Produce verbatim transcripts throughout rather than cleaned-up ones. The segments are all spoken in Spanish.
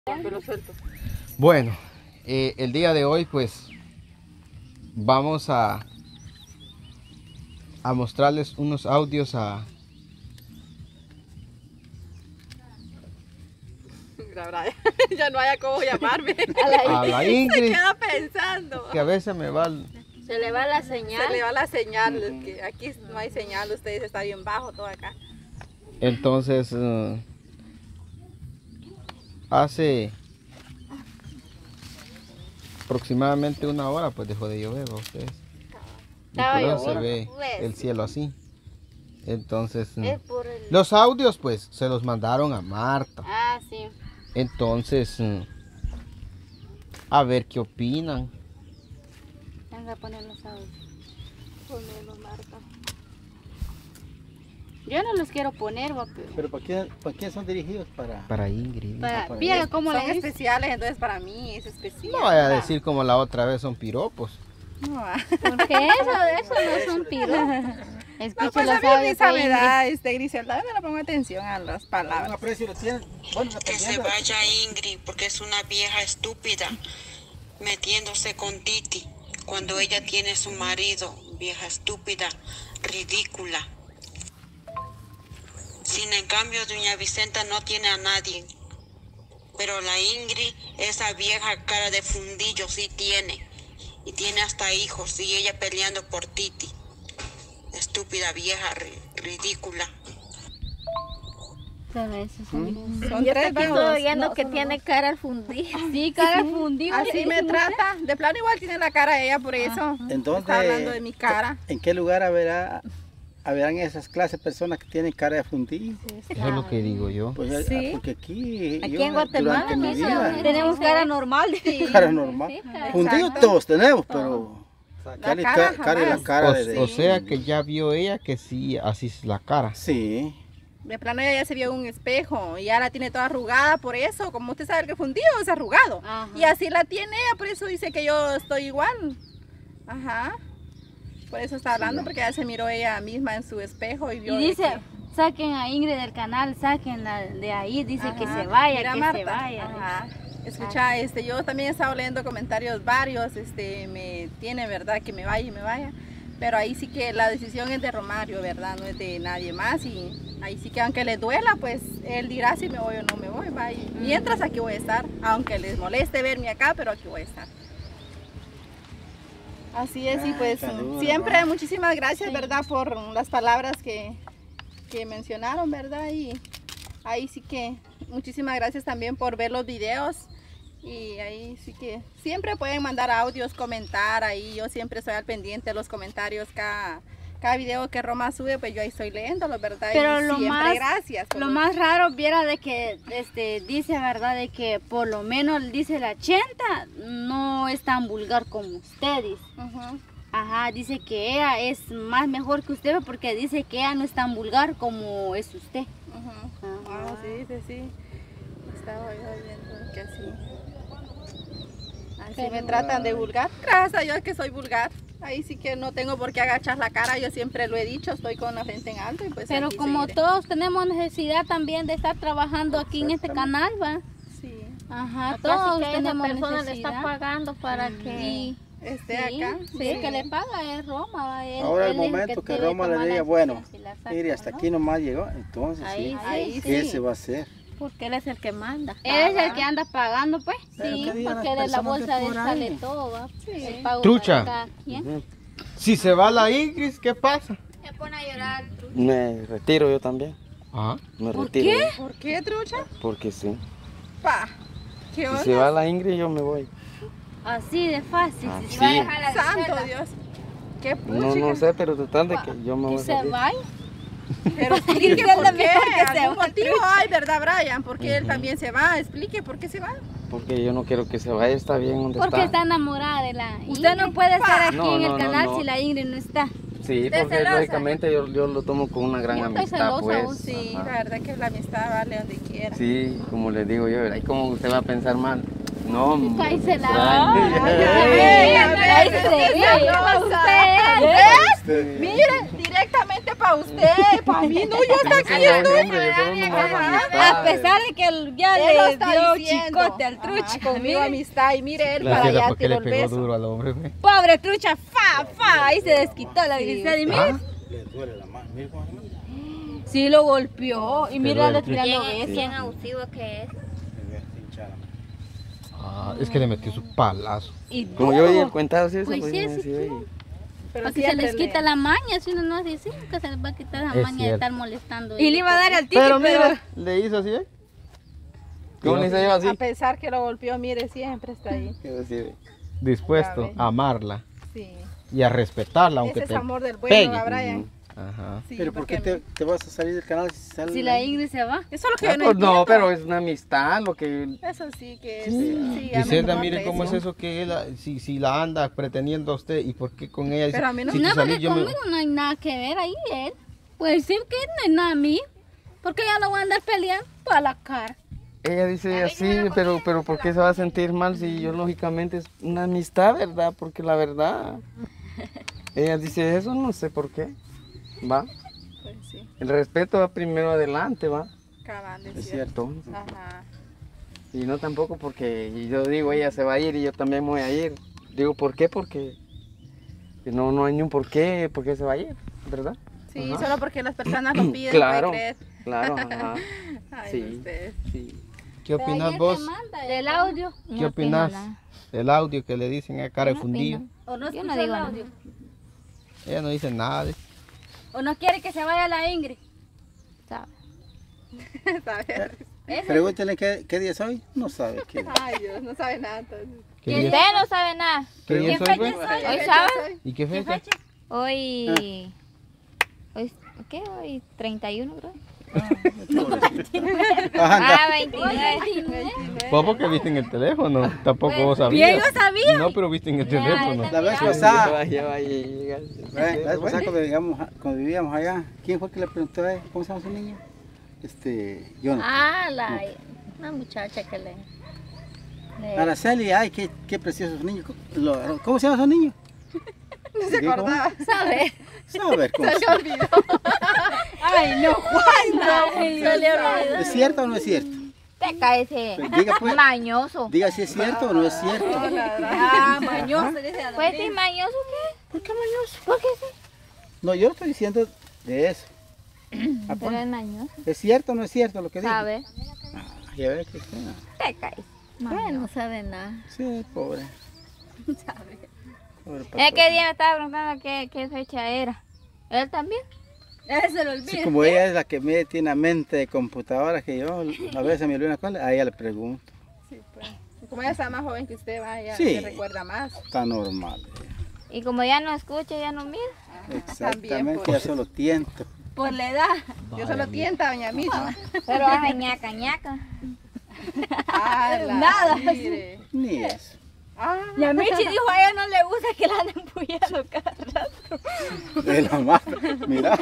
Pelo suelto. Bueno, eh, el día de hoy pues vamos a, a mostrarles unos audios a... La verdad, ya no haya cómo llamarme. a la Ingrid, Se queda pensando. que a veces me va... el- Se le va la señal. Se le va la señal, es que aquí no hay señal, ustedes está bien bajo todo acá. Entonces, eh, hace aproximadamente una hora pues dejó de llover, ¿va ustedes? Y Estaba por eso se lloviendo, ve pues. el cielo así. Entonces, mm, Es por el... los audios pues se los mandaron a Marta. Ah, sí. Entonces, mm, a ver qué opinan. Venga a poner los audios. Ponelo, Marta. Yo no los quiero poner, va, pero... ¿Pero para quién, para quién son dirigidos? Para... Para Ingrid. Para... para Mira ver. cómo Son le dice. especiales, entonces para mí es especial. No vaya a ¿verdad? decir como la otra vez son piropos. No, ah. Porque eso, eso no son piros. No, Escucha pues los a mí audios. risa de me Ingrid. da, este, Griselda, no le pongo atención a las ¿Un palabras. aprecio lo tienen? Bueno, Que se dependiendo. vaya Ingrid, porque es una vieja estúpida, metiéndose con Titi, cuando ella tiene su marido, vieja estúpida, ridícula. Sin en cambio, doña Vicenta no tiene a nadie, pero la Ingrid, esa vieja cara de fundillo sí tiene, y tiene hasta hijos, y ella peleando por Titi. Estúpida vieja, ri- ridícula. Solo eso, son- Son Yo tres aquí estoy bajos. oyendo No, que son tiene dos. cara fundida. Sí, cara fundida. Así me trata. De plano igual tiene la cara ella, por eso. Entonces, Está hablando de mi cara. ¿En qué lugar habrá, habrán esas clases de personas que tienen cara de fundido? Eso es lo que digo yo. Pues, ah, Sí. porque aquí, Aquí yo, en Guatemala durante mi no vida, son- tenemos cara normal. cara normal. Sí, cara. Fundido Exacto. todos tenemos, pero... Cara, y cara ca- cara y la jamás. cara O, de... o sea que ya vio ella que sí, así es la cara. Sí. De plano ella ya se vio en un espejo y ya la tiene toda arrugada por eso. Como usted sabe que fundido es arrugado. Ajá. Y así la tiene ella, por eso dice que yo estoy igual. Ajá. Por eso está hablando, porque ya se miró ella misma en su espejo y vio. Y de dice, que- saquen a Ingrid del canal, sáquenla de ahí, dice Ajá. que se vaya, Mira, que Marta. se vaya. Ajá. Escucha, este, yo también he estado leyendo comentarios varios, este, me tiene, ¿verdad? Que me vaya y me vaya. Pero ahí sí que la decisión es de Romario, ¿verdad? No es de nadie más. Y ahí sí que aunque le duela, pues él dirá si me voy o no me voy. Va. Y mientras aquí voy a estar, aunque les moleste verme acá, pero aquí voy a estar. Así es, y pues saludos, siempre Roma. muchísimas gracias, Sí. ¿verdad? Por las palabras que, que mencionaron, ¿verdad? Y ahí sí que muchísimas gracias también por ver los videos. Y ahí sí que siempre pueden mandar audios, comentar ahí. Yo siempre estoy al pendiente de los comentarios. Cada, cada video que Roma sube, pues yo ahí estoy leyéndolos, ¿verdad? Pero y lo siempre más- gracias. por Lo los- más raro viera de que este dice, ¿verdad? De que por lo menos dice la Chenta no es tan vulgar como usted dice. Ujú, Ajá, dice que ella es más mejor que usted porque dice que ella no es tan vulgar como es usted. ujú. Ah, sí, sí, sí. Estaba yo viendo que así. Así Pero- me tratan de vulgar. Gracias a Dios que soy vulgar. Ahí sí que no tengo por qué agachar la cara. Yo siempre lo he dicho, estoy con la frente en alto y pues Pero aquí como seguiré. todos tenemos necesidad también de estar trabajando aquí en este canal, ¿va? Sí. Ajá, Casi todos que esa tenemos persona le necesidad. está pagando para que... Sí, Esté sí, acá. sí, el que le paga es Roma. ¿va? Él- Ahora el él es momento que debe Roma le tomar diga, las bueno, decisiones y las saca, mire, hasta ¿no? aquí nomás llegó, entonces Ahí, sí, Ahí sí, ¿qué sí. se va a hacer? Porque él es el que manda. Él es el que anda pagando, pues. Pero Sí, que digan porque las de la personas bolsa de de él por sale ahí. todo, ¿va? Sí. El pago Trucha. para cada quien. Si se va la Ingrid, ¿qué pasa? Se pone a llorar. Me retiro yo también. Ah, Me ¿Por retiro. qué? yo, ¿Por qué, trucha? Porque sí. Pa. ¿Qué Si onda? se va la Ingrid, yo me voy. Así de fácil. Ah, Si sí. va a dejar la Santo Griselda, Dios. Qué No, puchica. no sé, pero total de que yo me voy que a se salir. vaya. Pero explique Griselda por qué. mejor que se ¿Algún va, motivo hay, verdad, Brian? ¿Por qué él Ujú. también se va? Explique por qué se va. Porque yo no quiero que se vaya, está bien donde Porque está. está enamorada de la Ingrid. Usted no puede estar aquí No, en el no, no, canal no. si la Ingrid no está. Sí, ¿Usted es porque celosa? lógicamente yo, yo lo tomo con una gran Yo estoy amistad, celosa pues. aún, Sí, Ajá. la verdad que la amistad vale donde quiera. Sí, como les digo yo, ahí como usted va a pensar mal, No, Cállese la Ay, boca. ay, ay, Cállese, ay, usted. ¿Ves? Mire, directamente para usted, para mí no, yo hasta aquí no, estoy. hombre, yo solo nomás A amistades. pesar de que él ya Él lo le está dio diciendo. chicote al Ajá, trucha. conmigo mire. amistad y mire él La para tierra allá porque tiró le el pegó beso. duro al hombre, güey. Pobre trucha, fa, fa, ahí se desquitó la Sí. grisada. Y mire, Ah, Le duele la mano, mire cómo se llama. sí lo golpeó. Y mira, duele le el trucha. tirando ¿Quién, besos. quién abusivo que es? Le ve hinchada la mano. ah, es que le metió su palazo. Y Como yo oí el cuentado, sí, eso Pues pues, sí, me sí, decía, sí. y- Pero Porque se siempre les le- quita la maña, si uno no hace así, nunca se les va a quitar la Es maña de cierto. estar molestando. Y le iba a dar al tiki, Pero pero, mira, le hizo así, ¿eh? ¿Cómo le hice yo así? A pesar que lo golpeó, mire, siempre está ahí. Yo decía, Dispuesto Sabe. a amarla Sí. y a respetarla, aunque Ese te es amor del bueno, pegue. ¿a Brian? Ajá. Sí, Pero ¿por qué porque- te, te vas a salir del canal si sale? si la Ingrid se va. Eso es lo que Ah, yo no pues no, entiendo. pero es una amistad, lo que... Eso sí que es. Sí. Sí, a mí Griselda, no mire cómo es aprecio. eso que él, si, si la anda pretendiendo a usted y por qué con ella. Pero a mí no- si No, tú salís, porque yo me- conmigo no hay nada que ver ahí, él. Puede decir que no es nada mío. Porque ya no voy a andar peleando para la cara. Ella dice así, pero, pero ¿por qué se va a sentir mal si yo lógicamente es una amistad, verdad? Porque la verdad, ella dice eso, no sé por qué, ¿va? Pues sí, El respeto va primero adelante, ¿va? cabal, es Es cierto. cierto. Ajá. Y no tampoco porque yo digo, ella se va a ir y yo también me voy a ir. Digo, ¿por qué? Porque no, no hay ni un por qué, por qué se va a ir, ¿verdad? Sí, Ajá. solo porque las personas lo piden, Claro. puede creer. Claro, ajá. Ay, Sí. ustedes. Sí. ¿Qué opinas vos? Del audio. ¿Qué opinas del audio que le dicen a cara de fundido? ¿O no Yo no escuchó digo el nada. audio? Ella no dice nada. de- ¿O no quiere que se vaya la Ingrid? ¿Sabe? ¿Sabes? Pregúntale qué, qué día es hoy. No sabe qué día. Ay, Dios, no sabe nada entonces. ¿Qué Que día, usted no sabe nada. qué día ¿Qué es hoy, fecha pues? es hoy? ¿Hoy ¿Qué sabe? fecha soy? ¿Y qué fecha? Hoy... hoy ¿Qué? Hoy treinta y uno, creo. Ajá, Ah, veintinueve. Vos porque viste en el teléndelo, tampoco vos Bien, sabías. yo sabía. No, pero viste en el teléfono. la vez Ya pasada, va, ya va a llegar. la vez pasada cuando, vivíamos, cuando vivíamos allá, ¿quién fue que le preguntó a él? ¿Cómo se llama su niña? Este, yo no. Ah, la, una muchacha que le... le- Araceli, ay, qué, qué precioso su niño. Lo- ¿Cómo se llama su niño? No se acordaba. ¿Sabe? Saber cómo Se se le olvidó. Ay, no, Juan. Se le olvidó. ¿Es cierto o no es cierto? Te cae ese Pues diga, pues, mañoso. diga si es cierto o no es cierto. Ah, mañoso, dice a Pues sí, mañoso qué? ¿Por qué mañoso? ¿Por qué sí? No, yo estoy diciendo de eso. Ah, Pero pues, es mañoso. ¿es cierto o no es cierto lo que dijo? ¿Sabe? Ah, ya ves que sí. Te caes. no sabe nada. Sí, pobre. Pobre Es patrón. que día me estaba preguntando qué, qué fecha era. ¿Él también? Ese se lo Sí, olvida. como ella es la que me tiene una mente de computadora que yo a veces me olvido una cosa, a ella le pregunto. Sí, pues. Como ella está más joven que usted, va, ella Sí. se recuerda más. Está normal. Y como ya no escucha, ya no mira. Exactamente, pues. ya solo tiento. Por la edad. Yo solo tienta, doña Michi. Pero hace ñaca, ñaca. Ah, la- Nada. mire. Ni eso. Ah, Y a Michi dijo a ella no le gusta que la anden empullando cada rato. De la mata. Mira.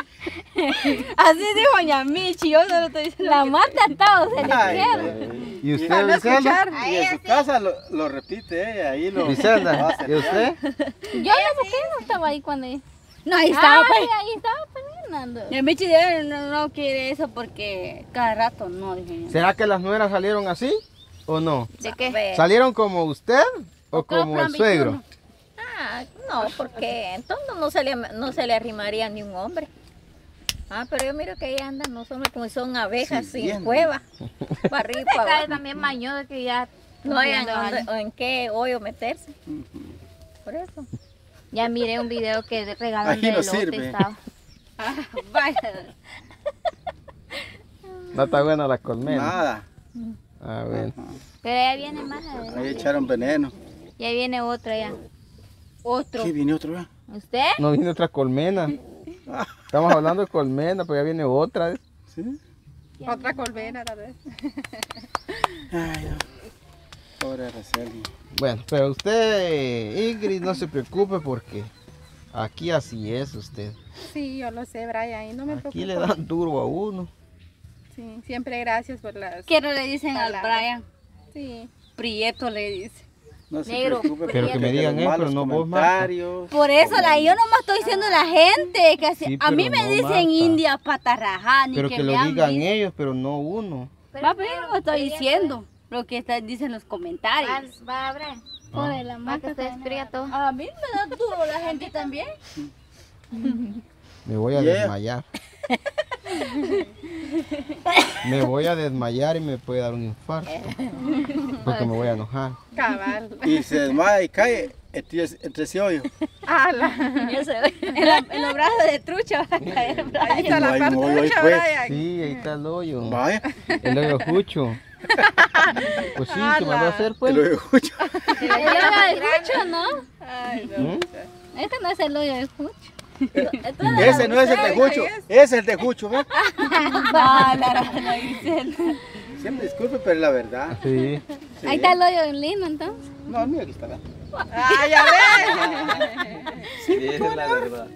Así dijo doña Michi, yo no lo estoy diciendo. La mata a todos se le Ay, quiere. ay. ¿Y usted, para no Griselda? escuchar. Y en su casa lo, lo repite ella, ahí lo Griselda, lo hace. ¿y usted? Yo no sé qué no estaba ahí cuando... No, ahí estaba Ah, pues. sí, ahí estaba pues, Fernando. Y a Michi dijo, no, no quiere eso porque cada rato no, dije yo. ¿Será que las nueras salieron así o no? ¿De qué? ¿Salieron como usted o como el suegro? Ah, no, porque entonces no se le, no se le arrimaría ni un hombre. Ah, pero yo miro que ahí andan, no son como si son abejas Sí, sin bien. cueva. Para arriba, Te para cae abajo. también mañoso que ya... No hayan cumpliendo dónde- años. o en qué hoyo meterse. Por eso. Ya miré un video que regalan Ahí de no elote sirve. estaba. Vaya. No está buena la colmena. Nada. Ah, bueno. Pero ya viene más adelante. Ahí echaron veneno. Ya viene otra ya. Otro. ¿Qué viene otro ya? ¿Usted? No viene otra colmena. Estamos hablando de colmena, pero ya viene otra. ¿Sí? Otra colmena, tal vez. Ay, no. Pobre Araceli. Bueno, pero usted, Ingrid, no se preocupe porque aquí así es usted. Sí, yo lo sé, Brian, y no me preocupo. Aquí le dan duro a uno. Sí, siempre gracias por las... ¿Qué no le dicen al Palabras. Brian? Sí, Prieto le dice. No se Negro, preocupe, pero que me digan los eso, malos no vos, Marta. comentarios. Por eso la, yo nomás estoy diciendo a la gente que si- Sí, a mí pero me no, dicen Marta. india patarrajá, ni Pero que, que me lo han digan visto. ellos, pero no uno. Va, pero yo no lo estoy diciendo, lo que está, dicen los comentarios. Va a abrir. Por el Va amor que estés prieto. A mí me da duro la gente también. Me voy a Yeah. desmayar. Me voy a desmayar y me puede dar un infarto. Porque me voy a enojar. Cabal. Y se desmaya y cae entre, entre ese hoyo. Ala. Ya se ve. En, la- en los brazos de trucha va a caer. Ahí está No la hay modo, ahí partucha, fue. Brian. Sí, ahí está el hoyo. Vaya, El hoyo Jucho. Pues sí, ¿qué me va a hacer el pues? hoyo Jucho. El hoyo de Jucho, ¿no? Ay, no. ¿Mm? Este no es el hoyo de Jucho. Ese no es el de Jucho, ese es el de Jucho, ¿ves? Va, la, la, la Gisela. Siempre disculpe, pero es la verdad. Sí. Sí. Ahí está el hoyo de Lino, entonces. No, mira, aquí está. ¿verdad? Ah, ya ves. Sí, esa es la verdad.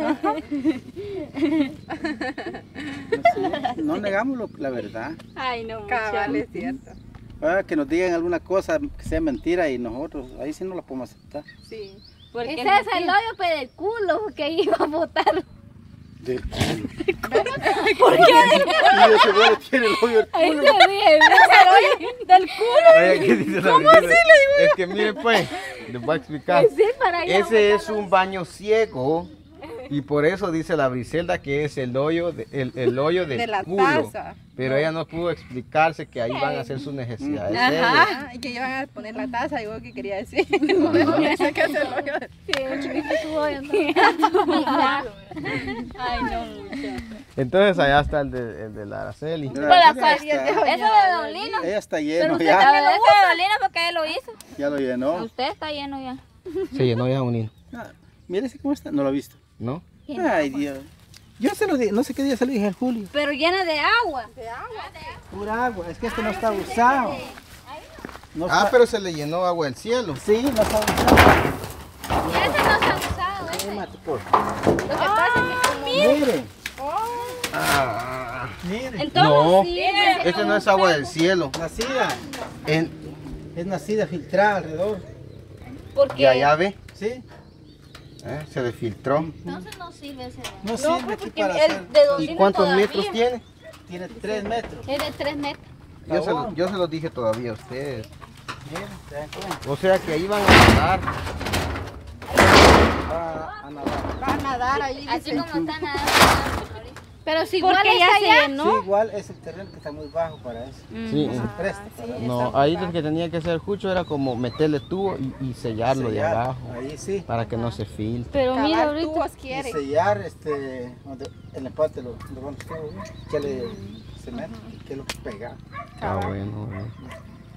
No negamos lo- la verdad. Ay, no, Cabal, muchacho. es cierto. Ah, que nos digan alguna cosa que sea mentira y nosotros, ahí sí no la podemos aceptar. Sí. Porque Ese es el hoyo pero del culo que iba a botar. Del culo. ¿Por qué? Y ese bueno tiene el hoyo. Ahí se ríe, ese hoyo del culo. Oye, ¿qué dice la Biblia? Es que mire pues, les voy a explicar. Sí, para allá. Ese es un baño ciego y por eso dice la Briselda que es el hoyo, de- el, el hoyo del De la culo. taza. Pero ella no pudo explicarse que ahí van a hacer sus necesidades. Ajá. serias. Ah, y que iban a poner la taza, digo que quería decir. No, no sé qué hacer el hoyo. Tu hoyo, ¿no? Ay, no, muchacho. Entonces allá está el de, el de la Araceli. Mira, Para mira, salir está- de Eso de Don Lino. ella está Pero lleno usted ya, también lo usa, Don Lino, porque él lo hizo. ya lo llenó. Usted está lleno ya. Se llenó ya un hilo, Ah, mira ese cómo está, no lo he visto. ¿no? Ay, Dios. Yo se lo dije, no sé qué día se lo dije al Julio. Pero llena de agua. Pura agua, es que este no está usado. No Ah, está- pero se le llenó agua del cielo. Sí, no está usado. Ese no se ha usado, ¿eh? Sí, mate, por- Lo que pasa es que Mire, Ah, mire. Entonces, no, sí, este no es agua del cielo. Nacida, En, es nacida filtrada alrededor. porque y allá ve, Sí, eh, se le filtró. entonces no sirve ese. no sirve aquí para el hacer. de Don ¿Y Lino cuántos todavía. metros tiene? Tiene tres metros. Es de tres metros. Yo se, lo- yo se los dije todavía a ustedes. Miren, se dan cuenta. O sea que ahí van a nadar. Va a nadar. Va a nadar ahí. Así dice. como está nadando ahorita. Pero si igual Porque ya está se allá. llenó. Sí, igual es el terreno que está muy bajo para eso. Sí. No se presta. para eso. No, ahí lo que tenía que hacer Jucho era como meterle tubo y, y sellarlo de Sellar, abajo ahí sí. para que no se filtre. Pero mira Cabal, ahorita. tubos Y quiere. sellar este, donde, el empate lo, lo vamos a hacer, que le cemento, que lo pega. Ah, bueno, bueno.